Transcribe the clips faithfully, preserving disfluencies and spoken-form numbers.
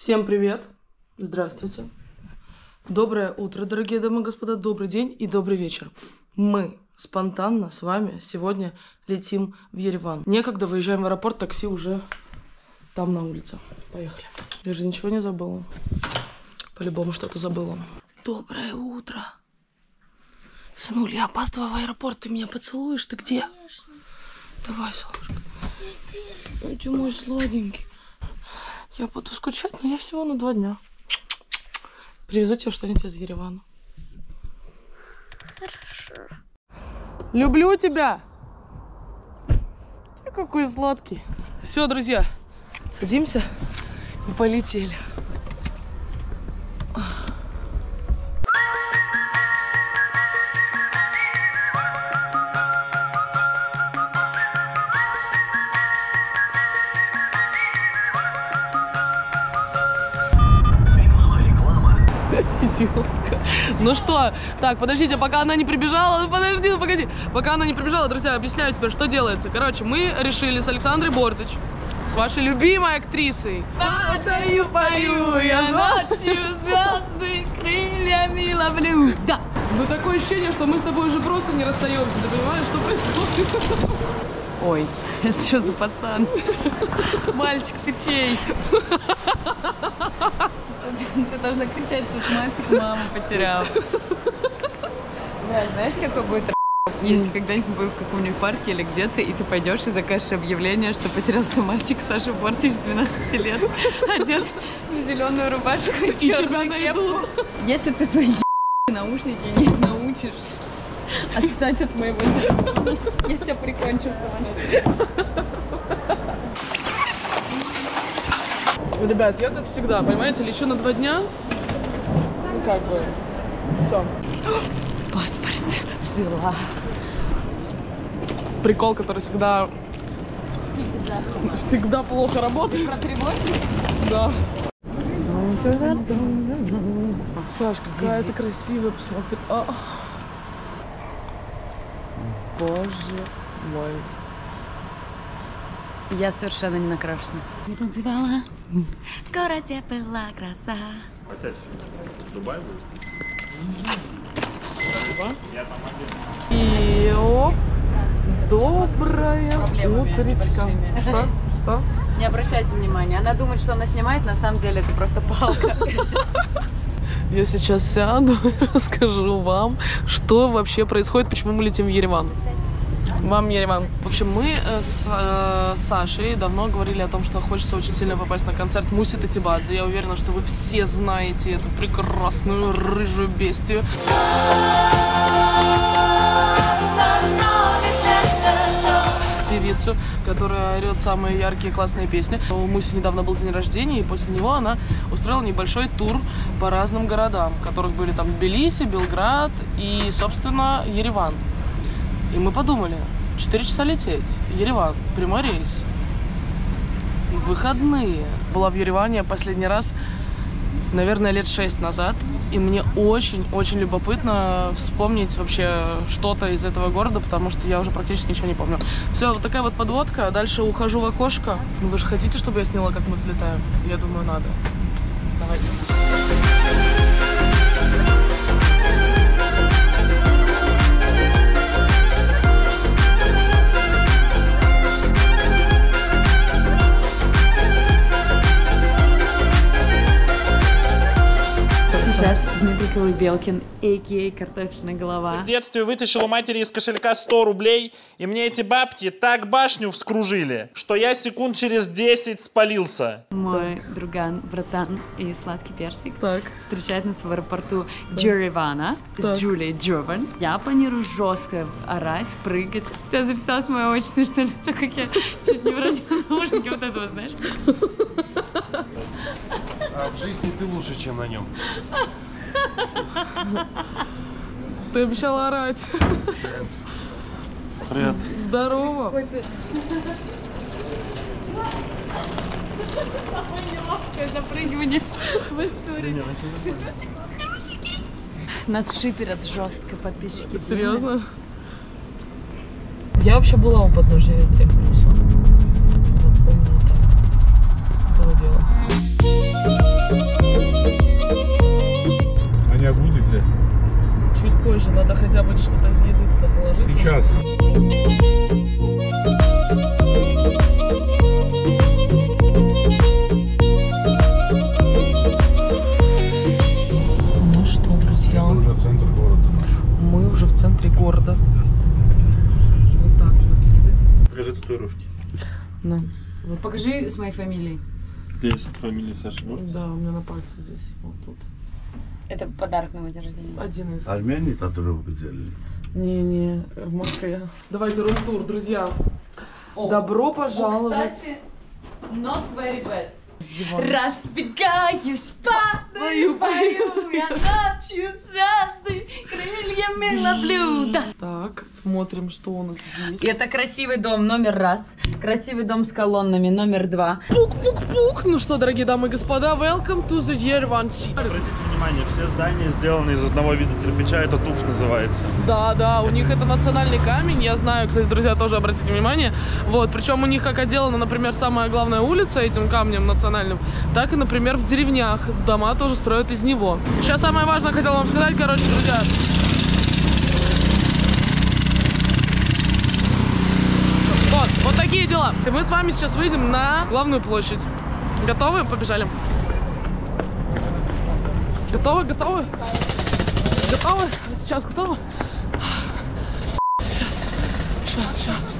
Всем привет! Здравствуйте! Доброе утро, дорогие дамы и господа, добрый день и добрый вечер. Мы спонтанно с вами сегодня летим в Ереван. Некогда выезжаем в аэропорт, такси уже там на улице. Поехали. Я же ничего не забыла. По-любому что-то забыла. Доброе утро! Сынуль, я опаздываю в аэропорт, ты меня поцелуешь? Ты где? Конечно. Давай, солнышко. Я здесь. Ой, ты мой сладенький. Я буду скучать, но я всего на два дня. Привезу тебе что-нибудь из Еревана. Хорошо. Люблю тебя! Ты какой сладкий. Все, друзья, садимся и полетели. Идиотка. Ну что, так, подождите, пока она не прибежала, ну подожди, ну погоди. Пока она не прибежала, друзья, объясняю теперь, что делается. Короче, мы решили с Александрой Бортич, с вашей любимой актрисой. Падаю, пою, я ночью звезды крыльями ловлю. Да. Ну такое ощущение, что мы с тобой уже просто не расстаемся. Ты понимаешь, что происходит? Ой, это что за пацан? Мальчик, ты чей? Ты должна кричать, тут мальчик маму потерял. Да, знаешь, какой будет если когда-нибудь будем в каком-нибудь парке или где-то, и ты пойдешь и закажешь объявление, что потерялся мальчик Саша Бортич, двенадцати лет, одет в зеленую рубашку и черную кепку. Если ты свои наушники не научишь отстать от моего телефона, я тебя прикончу в самолете. Ребят, я как всегда, понимаете, лечу на два дня. Ну как бы, все. Паспорт взяла. Прикол, который всегда, всегда, всегда плохо работает. Про тревожность? Да. Саш, какая ты красивая, посмотри. А. Боже мой. Я совершенно не накрашена. Я танцевала, в городе была краса. Хотя Дубай будет? И оп, доброе утречко. Что? Что? Не обращайте внимания. Она думает, что она снимает, на самом деле это просто палка. Я сейчас сяду и расскажу вам, что вообще происходит, почему мы летим в Ереван. Вам Ереван. В общем, мы с э, Сашей давно говорили о том, что хочется очень сильно попасть на концерт Муси Татибадзе. Я уверена, что вы все знаете эту прекрасную рыжую бестию. Девицу, которая орет самые яркие классные песни. У Муси недавно был день рождения, и после него она устроила небольшой тур по разным городам, в которых были там Тбилиси, Белград и, собственно, Ереван. И мы подумали, четыре часа лететь, Ереван, прямой рейс, выходные. Была в Ереване последний раз, наверное, лет шесть назад. И мне очень-очень любопытно вспомнить вообще что-то из этого города, потому что я уже практически ничего не помню. Все, вот такая вот подводка. Дальше ухожу в окошко. Ну, вы же хотите, чтобы я сняла, как мы взлетаем? Я думаю, надо. Давайте. Сейчас Дмитрий Белкин, а ка а картофельная голова. В детстве вытащил у матери из кошелька сто рублей, и мне эти бабки так башню вскружили, что я секунд через десять спалился. Мой друган, братан и сладкий персик Так. встречает нас в аэропорту Еревана с Джулией Джован. Я планирую жестко орать, прыгать. Я записалась мое очень смешное лицо, как я чуть не вроде наушники вот этого, знаешь. А в жизни ты лучше, чем на нем. Ты обещала орать. Привет. Здорово. Самое неловкое запрыгивание в истории. Нас шиперят жестко подписчики. Серьезно? Я вообще была у подножия Эльбруса. Вот помню, там было дело. же надо хотя бы что-то из еды туда положить. Сейчас. Ну что, друзья, Это уже центр города наш. мы уже в центре города. Вот так выглядит. Покажи татуировки. Да. Вот. Покажи с моей фамилией. Где есть фамилия Саши? Да, у меня на пальце здесь. Вот тут. Это подарок на мой день рождения. Один из. Армяне татуировку сделали. Не-не, в Москве. Давайте рум-тур, друзья. Добро пожаловать. Кстати, not very bad. Диван. Разбегаюсь, падаю, пою, я ночью звезды крыльями ловлю. Да. Так, смотрим, что у нас здесь. Это красивый дом номер раз. Красивый дом с колоннами номер два. Пук-пук-пук. Ну что, дорогие дамы и господа, welcome to the Yerevan City. Обратите внимание, все здания сделаны из одного вида кирпича, это туф называется. Да, да, у них это национальный камень. Я знаю, кстати, друзья, тоже обратите внимание. Вот, причем у них как отделана, например, самая главная улица этим камнем национальным, так и, например, в деревнях дома тоже строят из него. Сейчас самое важное хотела вам сказать, короче, друзья. Вот, вот такие дела. И мы с вами сейчас выйдем на главную площадь. Готовы? Побежали. Готовы? Готовы? Готовы? Сейчас готовы? Сейчас, сейчас, сейчас.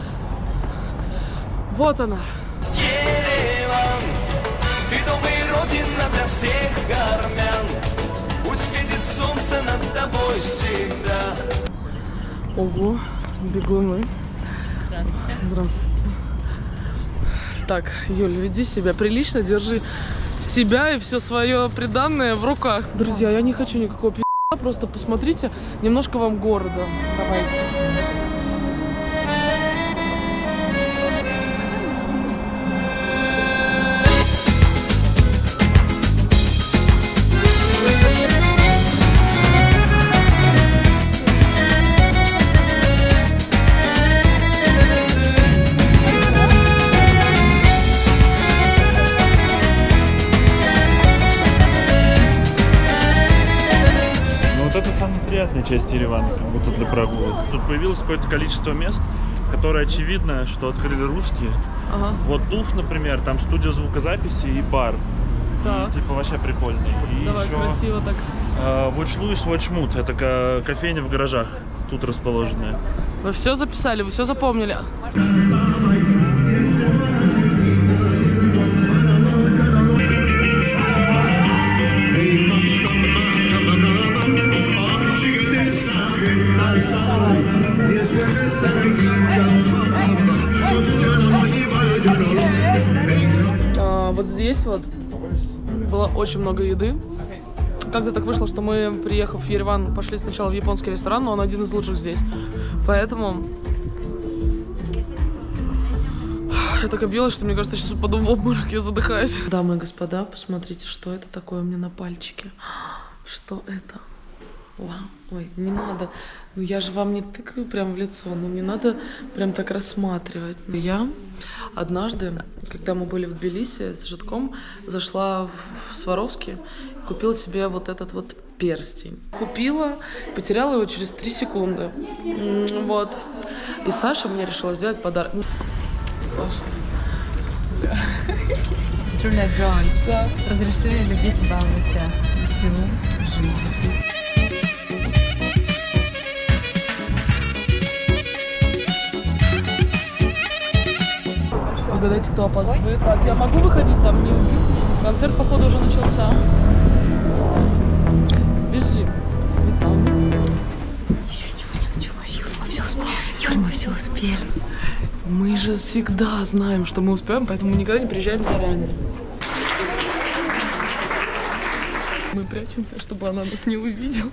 Вот она. Ереван, ты дом и родина для всех армян. Пусть светит солнце над тобой всегда. Ого, бегуны. Здравствуйте. Здравствуйте. Так, Юль, веди себя прилично, держи себя и все свое приданное в руках. Друзья, я не хочу никакого пи***а, просто посмотрите немножко вам города. Давайте. Приятная часть Еревана, как будто для прогулок. Тут появилось какое-то количество мест, которые очевидно, что открыли русские. Ага. Вот Туф, например, там студия звукозаписи и бар. Так. И, типа вообще прикольный. И Давай, еще красиво так. э, Watch Louis, Watch Mood. Это ка- кофейня в гаражах, тут расположенная. Вы все записали, вы все запомнили. А, вот здесь вот было очень много еды. Как-то так вышло, что мы, приехав в Ереван, пошли сначала в японский ресторан, но он один из лучших здесь. Поэтому я так объелась, что мне кажется, сейчас упаду в обморок, я задыхаюсь. Дамы и господа, посмотрите, что это такое у меня на пальчике. Что это? Вау. Ой, не надо. Ну я же вам не тыкаю прям в лицо, но не надо прям так рассматривать. Я однажды, когда мы были в Тбилиси с Житком, зашла в Сваровский, купила себе вот этот вот перстень. Купила, потеряла его через три секунды. Вот. И Саша мне решила сделать подарок. Саша. Джулия Джон, Да. разреши любить и баловать тебя всю жизнь. Угадайте, кто опаздывает. Так, я могу выходить там? Не убью. Концерт, походу, уже начался. Бежим. С цветами. Еще ничего не началось, Юль, мы все успели. Юль, мы все успели. Мы же всегда знаем, что мы успеем, поэтому мы никогда не приезжаем заранее. Мы прячемся, чтобы она нас не увидела.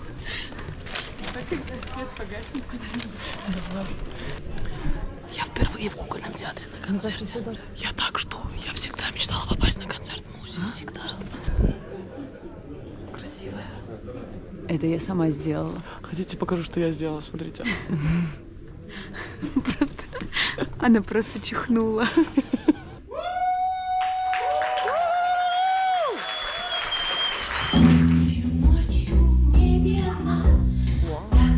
Я впервые в кукольном театре на концерте. Я так жду. Я всегда мечтала попасть на концерт Музи. Всегда. Красивая. Это я сама сделала. Хотите, покажу, что я сделала? Смотрите. Просто... Она просто чихнула. Ночью в небе одна, так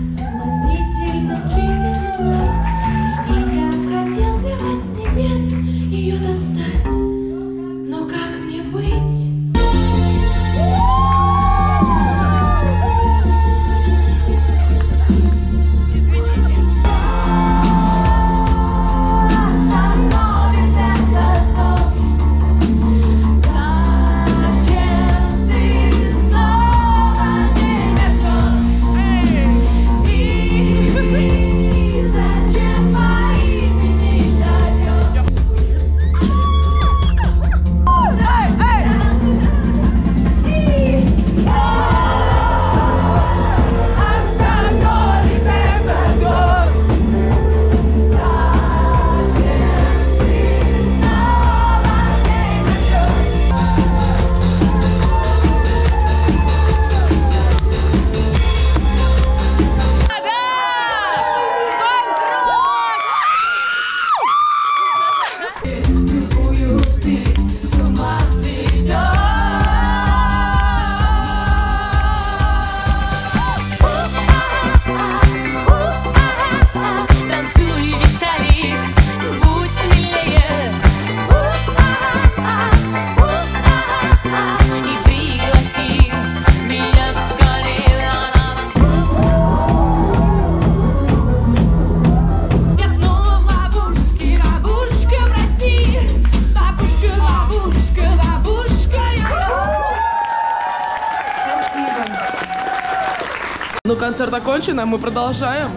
Ну, концерт окончен, а мы продолжаем.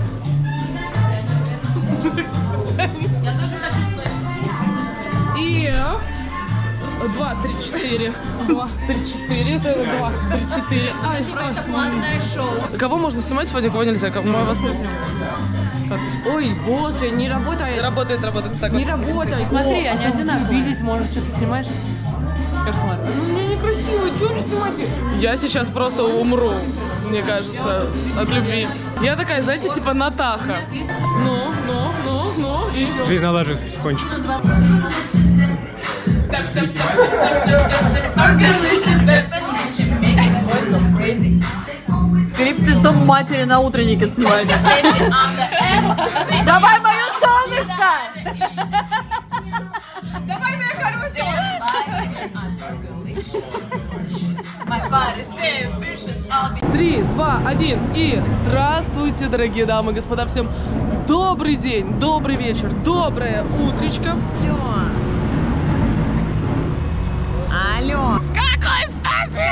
И... Два, три, четыре. Два, три, четыре. Это два, три, четыре. Ай, просто платное шоу. Кого можно снимать сегодня, кого нельзя? Кого мы вас... Ой, боже, не работает. Работает, работает. Так Не вот. работает. Смотри, они одинаковые. Видеть, может, что-то снимаешь? Кошмар. Ну, мне некрасиво, что вы снимаете? Я сейчас просто умру, мне кажется, от любви. Я такая, знаете, типа Натаха. Ну, ну, ну, ну. И... Жизнь налаживается потихонечку. Клип с лицом матери на утреннике снимает. Давай, мое солнышко! Давай, моя хорошая! Три, два, один и здравствуйте, дорогие дамы и господа, всем добрый день, добрый вечер, доброе утречко. Алло. С какой стати?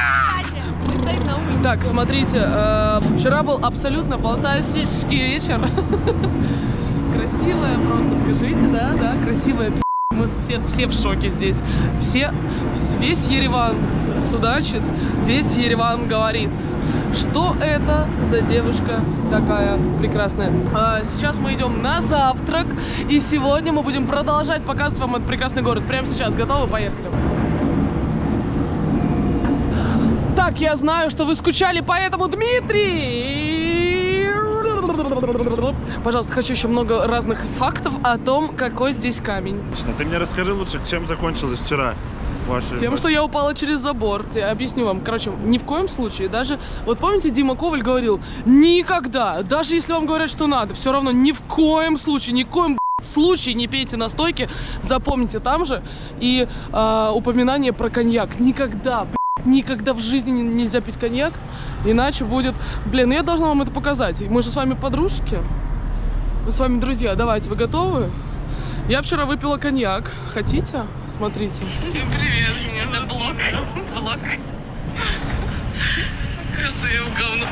Так, смотрите, э, вчера был абсолютно фантастический вечер. Красивая просто, скажите, да, да, красивая пи***. Мы все, все в шоке здесь. Все, весь Ереван судачит, весь Ереван говорит, что это за девушка такая прекрасная. А, сейчас мы идем на завтрак, и сегодня мы будем продолжать показывать вам этот прекрасный город. Прямо сейчас. Готовы? Поехали. Так, я знаю, что вы скучали, поэтому, Дмитрий! Пожалуйста, хочу еще много разных фактов о том, какой здесь камень. Ты мне расскажи лучше, чем закончилось вчера. Ваши... Тем, что я упала через забор. Я объясню вам. Короче, ни в коем случае. Даже, вот помните, Дима Коваль говорил, никогда, даже если вам говорят, что надо, все равно ни в коем случае, ни в коем случае не пейте на стойке. Запомните там же. И э, упоминание про коньяк. Никогда, никогда в жизни нельзя пить коньяк, иначе будет... Блин, я должна вам это показать. Мы же с вами подружки. Мы с вами друзья. Давайте, вы готовы? Я вчера выпила коньяк. Хотите? Смотрите. Всем привет, меня на блог. Блог. Кажется, я в говно.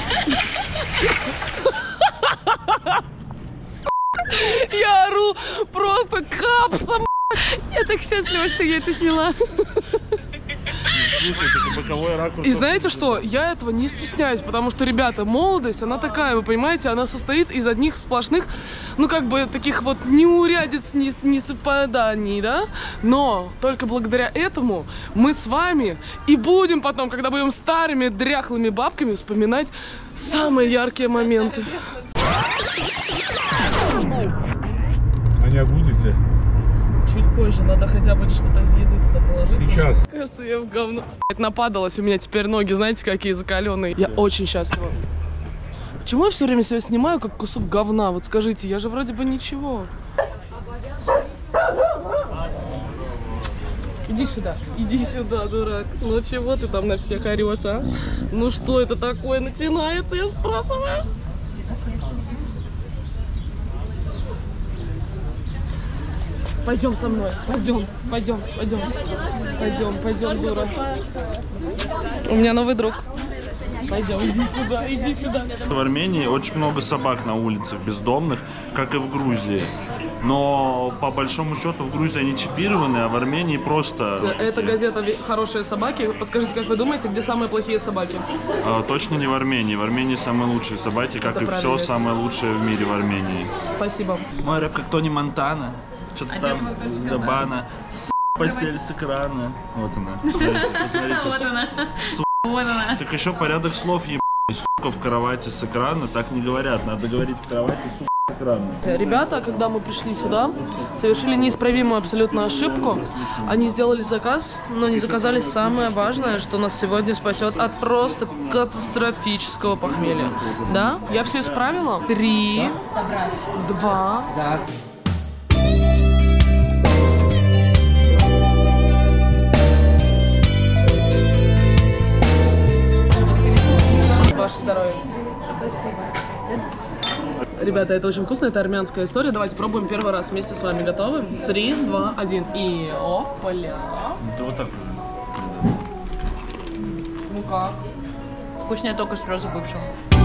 Я ору просто капсом. Я так счастлива, что я это сняла. Слушай, это боковой ракурс. И знаете что? Я этого не стесняюсь, потому что, ребята, молодость, она такая, вы понимаете, она состоит из одних сплошных, ну, как бы, таких вот неурядиц, несовпаданий, да? Но только благодаря этому мы с вами и будем потом, когда будем старыми дряхлыми бабками, вспоминать самые яркие моменты. А не будете? Чуть позже, надо хотя бы что-то из еды туда положить. Сейчас. Кажется, я в говно. Нападалась, у меня теперь ноги, знаете, какие закаленные. Я очень счастлива. Почему я все время себя снимаю, как кусок говна? Вот скажите, я же вроде бы ничего. Иди сюда, иди сюда, дурак. Ну чего ты там на всех орешь, а? Ну что это такое начинается, я спрашиваю? Пойдем со мной, пойдем, пойдем, пойдем, пойдем, пойдем, дура. У меня новый друг. Пойдем, иди сюда, иди сюда. В Армении очень много собак на улицах, бездомных, как и в Грузии. Но по большому счету в Грузии они чипированы, а в Армении просто... Это газета «Хорошие собаки». Подскажите, как вы думаете, где самые плохие собаки? А, точно не в Армении. В Армении самые лучшие собаки, как Это и правильно. все самое лучшее в мире в Армении. Спасибо. Мой рэп как Тони Монтана. Что-то там, Габана. Постель с экрана. Вот она. Смотрите, посмотрите. Вот она. С... Вот она. Так еще порядок слов ебаный. Сука в кровати с экрана. Так не говорят. Надо говорить в кровати, сука, с экрана. Ребята, когда мы пришли сюда, совершили неисправимую абсолютно ошибку. Они сделали заказ, но не заказали самое важное, что нас сегодня спасет от просто катастрофического похмелья. Да? Я все исправила. Три, два... Ваше здоровье. Ребята, это очень вкусно, это армянская история. Давайте пробуем первый раз вместе с вами. Готовы? Три, два, один. И опаля. Это вот так. Ну как? Вкуснее только с розовым.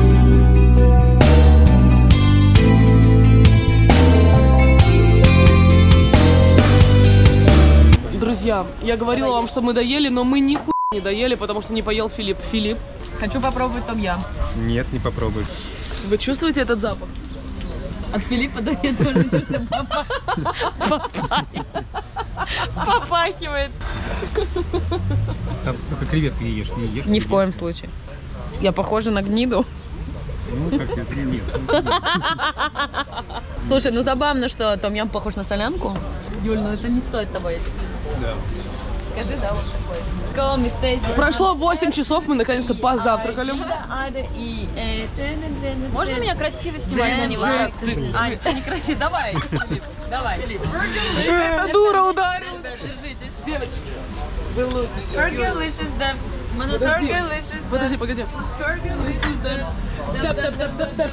Друзья, я говорила вам, что мы доели, но мы нихуя не доели, потому что не поел Филипп. Филипп. Хочу попробовать том-ям. Нет, не попробуй. Вы чувствуете этот запах? От Филиппа да я тоже чувствую попахивает. Там только креветки не ешь, не ешь. Ни в коем случае. Я похожа на гниду. Ну, как тебе нет. Слушай, ну забавно, что том-ям похож на солянку. Юль, ну это не стоит того, я тебе клянусь. Да. Скажи, да, вот такой. Call me Stacy. Прошло восемь часов, мы наконец-то позавтракали. Можно меня красиво снимать, а не вас? А, это некрасиво. Давай, Филипп, давай. Эта дура ударила. Держитесь. Девочки, вы лучше. Fergalicious, да. Подожди, Fergalicious, да. подожди, погоди. Fergalicious, да. Тап-тап-тап-тап-тап.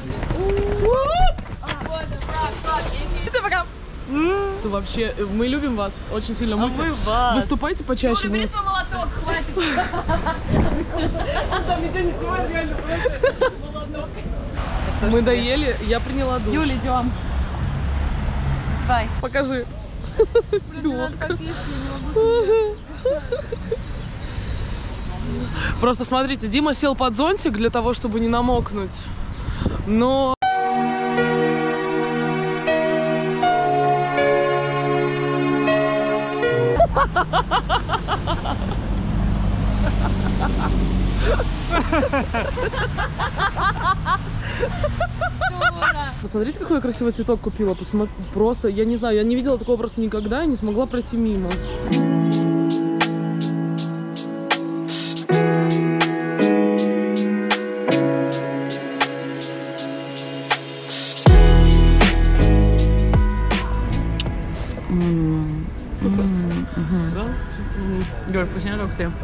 Пока. Ты вообще, мы любим вас очень сильно. Муся, мы вас. Выступайте почаще. Бери свой молоток, хватит. Там ничего не снимает, реально. Мы доели, я приняла душ. Юля, идем. Давай. Покажи. Идиотка. Просто смотрите, Дима сел под зонтик для того, чтобы не намокнуть. Но... Посмотрите, какой я красивый цветок купила. Посмотри, просто, я не знаю, я не видела такого просто никогда и не смогла пройти мимо. Вкусно? Да? Юль, вкуснее, как ты.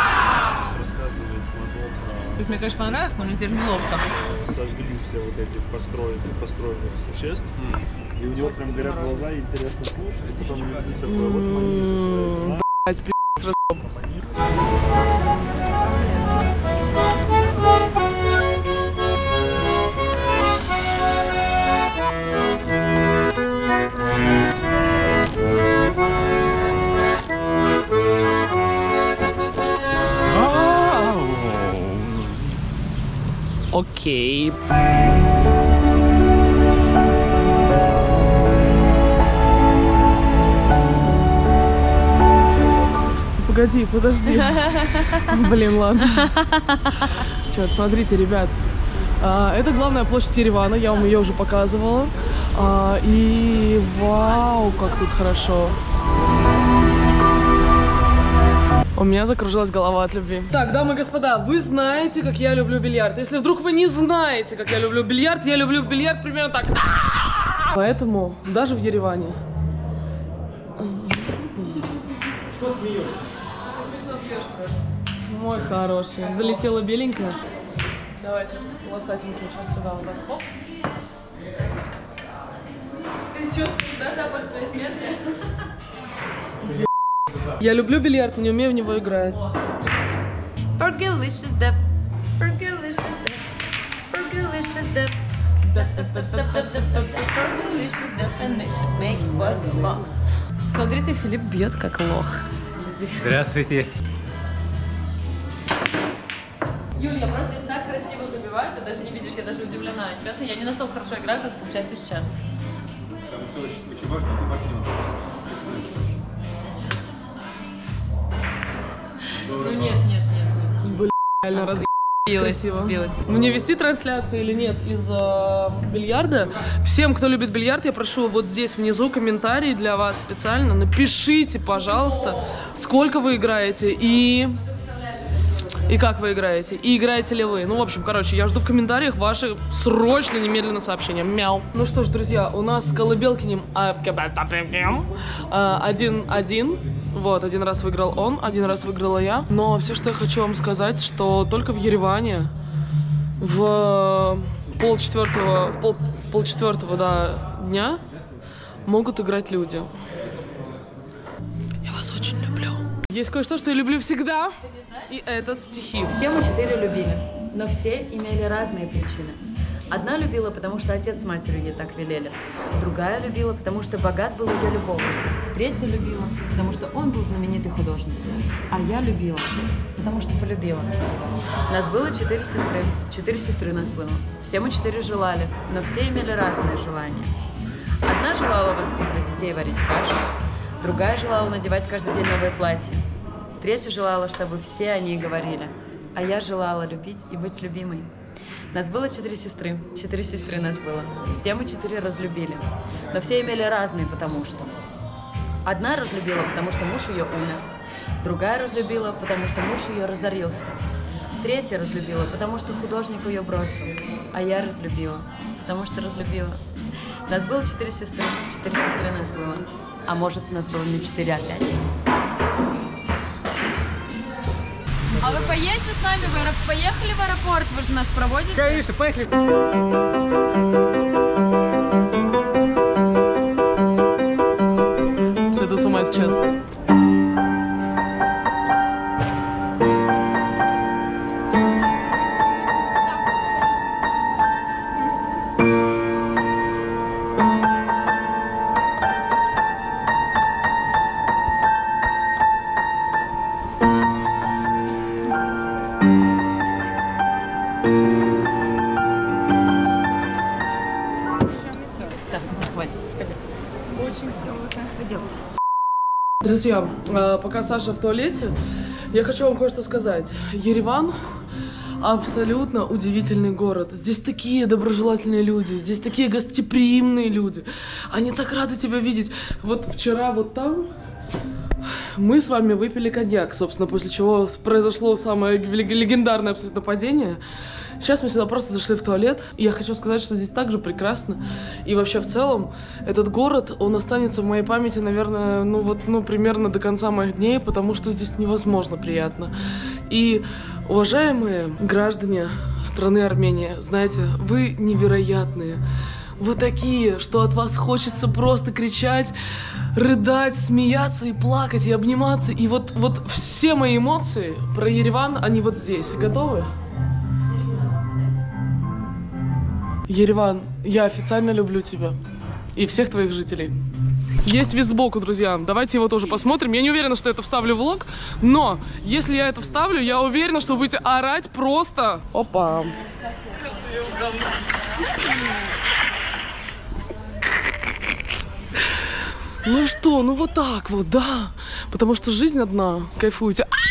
То есть мне, конечно, понравилось, но мне здесь неловко. Сожгли все вот эти построенные, построенных существ. И у него прям горят глаза, и интересно слушать. И потом видит такое вот манижа. Блять, пи***ц, разъёб. Окей. Погоди, подожди. Блин, ладно. Черт, смотрите, ребят. А, это главная площадь Еревана, я вам ее уже показывала. А, и вау, как тут хорошо. У меня закружилась голова от любви. Так, дамы и господа, вы знаете, как я люблю бильярд. Если вдруг вы не знаете, как я люблю бильярд, я люблю бильярд примерно так. Поэтому даже в Ереване. Что смеешься? Мой хороший. Залетела беленькая. Давайте, полосатенькие. Сейчас сюда вот так. Оп. Ты чувствуешь, да, запах своей смерти? Я люблю бильярд, но не умею в него играть. Fergalicious, да. Fergalicious, да. Fergalicious, да. Fergalicious, да. Fergalicious, make it possible. Смотрите, Филипп бьет как лох. Здравствуйте. Юля, я просто здесь так красиво забиваю, ты даже не видишь, я даже удивлена. Честно, я не настолько хорошо играю, как получается сейчас. Потому что очень важно партнер. Ну нет, нет, нет. Блин, реально раз... Сбилась, Красиво. сбилась. Мне вести трансляцию или нет из э, бильярда? Всем, кто любит бильярд, я прошу вот здесь внизу комментарии для вас специально. Напишите, пожалуйста, сколько вы играете и... И как вы играете? И играете ли вы? Ну, в общем, короче, я жду в комментариях ваши срочно, немедленно сообщения. Мяу. Ну что ж, друзья, у нас с Колыбелкинем один-один. Вот, один раз выиграл он, один раз выиграла я. Но все, что я хочу вам сказать, что только в Ереване в полчетвертого, в пол, в полчетвертого, да, дня могут играть люди. Я вас очень люблю. Есть кое-что, что я люблю всегда, и это стихи. Все мы четыре любили. но все имели разные причины. Одна любила, потому что отец с матерью ей так велели. Другая любила, потому что богат был ее любовник. Третья любила, потому что он был знаменитый художник. А я любила, потому что полюбила. Нас было четыре сестры. Четыре сестры нас было. Все мы четыре желали, но все имели разные желания. Одна желала воспитывать детей и варить кашу. Другая желала надевать каждый день новое платье. Третья желала, чтобы все о ней говорили. А я желала любить и быть любимой. Нас было четыре сестры. Четыре сестры нас было. Все мы четыре разлюбили. Но все имели разные, потому что. Одна разлюбила, потому что муж ее умер. Другая разлюбила, потому что муж ее разорился. Третья разлюбила, потому что художник ее бросил. А я разлюбила, потому что разлюбила. Нас было четыре сестры. Четыре сестры нас было. А может, нас было не четыре, а пять. А вы поедете с нами в аэропорт? Поехали в аэропорт? Вы же нас проводите? Конечно, поехали. Сойду с ума сейчас. Друзья, пока Саша в туалете, я хочу вам кое-что сказать. Ереван абсолютно удивительный город. Здесь такие доброжелательные люди, здесь такие гостеприимные люди. Они так рады тебя видеть. Вот вчера вот там мы с вами выпили коньяк, собственно, после чего произошло самое легендарное абсолютно падение. Сейчас мы сюда просто зашли в туалет, и я хочу сказать, что здесь также прекрасно. И вообще в целом этот город, он останется в моей памяти, наверное, ну вот, ну примерно до конца моих дней, потому что здесь невозможно приятно. И, уважаемые граждане страны Армения, знаете, вы невероятные. Вы такие, что от вас хочется просто кричать, рыдать, смеяться и плакать, и обниматься. И вот, вот все мои эмоции про Ереван, они вот здесь. Готовы? Ереван, я официально люблю тебя и всех твоих жителей. Есть вид сбоку, друзья, давайте его тоже посмотрим. Я не уверена, что это вставлю в влог, но если я это вставлю, я уверена, что вы будете орать просто. Опа. Ну что, ну вот так вот, да. Потому что жизнь одна. Кайфуйте.